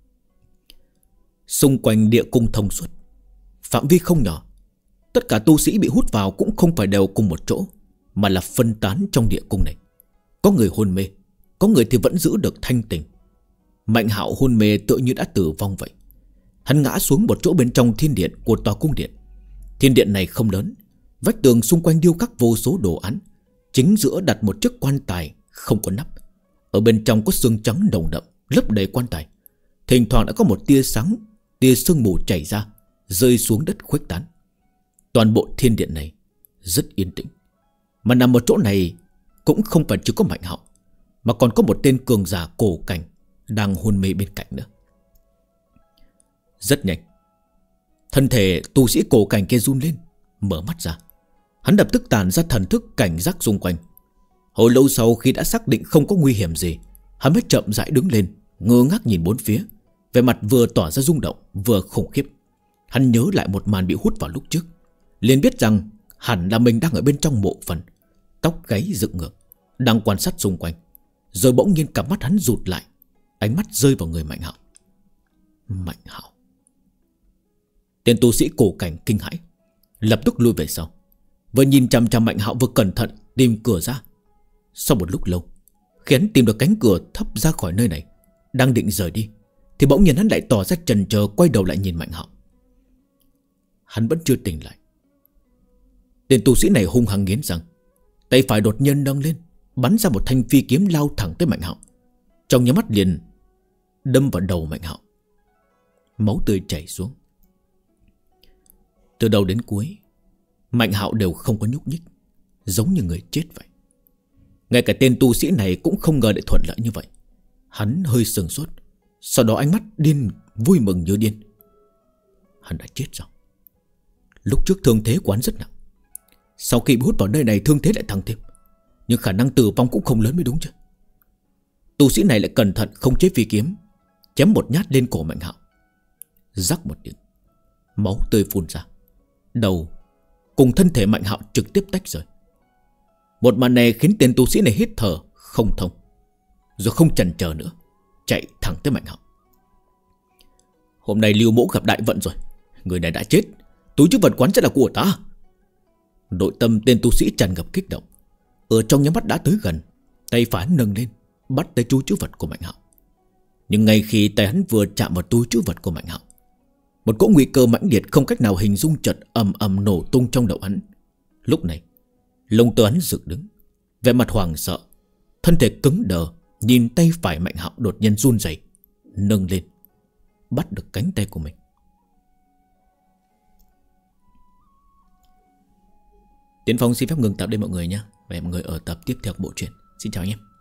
Xung quanh địa cung thông suốt, phạm vi không nhỏ. Tất cả tu sĩ bị hút vào cũng không phải đều cùng một chỗ, mà là phân tán trong địa cung này. Có người hôn mê, có người thì vẫn giữ được thanh tình. Mạnh Hạo hôn mê tựa như đã tử vong vậy. Hắn ngã xuống một chỗ bên trong thiên điện của tòa cung điện. Thiên điện này không lớn, vách tường xung quanh điêu khắc vô số đồ án. Chính giữa đặt một chiếc quan tài không có nắp. Ở bên trong có xương trắng nồng đậm lấp đầy quan tài. Thỉnh thoảng đã có một tia sáng, tia sương mù chảy ra, rơi xuống đất khuếch tán. Toàn bộ thiên điện này rất yên tĩnh. Mà nằm ở chỗ này cũng không phải chỉ có Mạnh Hạo, mà còn có một tên cường giả cổ cảnh đang hôn mê bên cạnh nữa. Rất nhanh, thân thể tu sĩ cổ cảnh kia run lên, mở mắt ra. Hắn lập tức tản ra thần thức cảnh giác xung quanh. Hồi lâu sau khi đã xác định không có nguy hiểm gì, hắn mới chậm rãi đứng lên, ngơ ngác nhìn bốn phía, vẻ mặt vừa tỏ ra rung động vừa khủng khiếp. Hắn nhớ lại một màn bị hút vào lúc trước, liền biết rằng hẳn là mình đang ở bên trong mộ phần, tóc gáy dựng ngược, đang quan sát xung quanh. Rồi bỗng nhiên cặp mắt hắn rụt lại, ánh mắt rơi vào người Mạnh Hạo. Mạnh Hạo. Tên tu sĩ cổ cảnh kinh hãi, lập tức lui về sau, vừa nhìn chằm chằm Mạnh Hạo vừa cẩn thận tìm cửa ra. Sau một lúc lâu, khi hắn tìm được cánh cửa thấp ra khỏi nơi này, đang định rời đi, thì bỗng nhiên hắn lại tỏ ra chần chờ, quay đầu lại nhìn Mạnh Hạo. Hắn vẫn chưa tỉnh lại. Tên tu sĩ này hung hăng nghiến răng, tay phải đột nhiên nâng lên, bắn ra một thanh phi kiếm lao thẳng tới Mạnh Hạo. Trong nháy mắt liền đâm vào đầu Mạnh Hạo. Máu tươi chảy xuống. Từ đầu đến cuối, Mạnh Hạo đều không có nhúc nhích, giống như người chết vậy. Ngay cả tên tu sĩ này cũng không ngờ lại thuận lợi như vậy. Hắn hơi sừng sốt, sau đó ánh mắt điên vui mừng như điên. Hắn đã chết rồi. Lúc trước thương thế của hắn rất nặng, sau khi bị hút vào nơi này thương thế lại tăng thêm, nhưng khả năng tử vong cũng không lớn mới đúng chứ. Tu sĩ này lại cẩn thận không chế phi kiếm, chém một nhát lên cổ Mạnh Hạo. Rắc một tiếng, máu tươi phun ra, đầu cùng thân thể Mạnh Hạo trực tiếp tách rời. Một màn này khiến tên tu sĩ này hít thở không thông, rồi không chần chờ nữa, chạy thẳng tới Mạnh Hạo. Hôm nay Lưu Mỗ gặp đại vận rồi, người này đã chết, túi trữ vật quán sẽ là của ta. Nội tâm tên tu sĩ tràn ngập kích động, ở trong nhắm mắt đã tới gần, tay phải nâng lên bắt tới túi trữ vật của Mạnh Hạo. Nhưng ngay khi tay hắn vừa chạm vào túi trữ vật của Mạnh Hạo, một cỗ nguy cơ mãnh liệt không cách nào hình dung chợt ầm ầm nổ tung trong đầu hắn. Lúc này lông tơ hắn dựng đứng, vẻ mặt hoảng sợ, thân thể cứng đờ, nhìn tay phải Mạnh Hạo đột nhiên run rẩy, nâng lên bắt được cánh tay của mình. Tiến Phong xin phép ngừng tập đây mọi người nhé, và hẹn mọi người ở tập tiếp theo của bộ truyện. Xin chào anh em.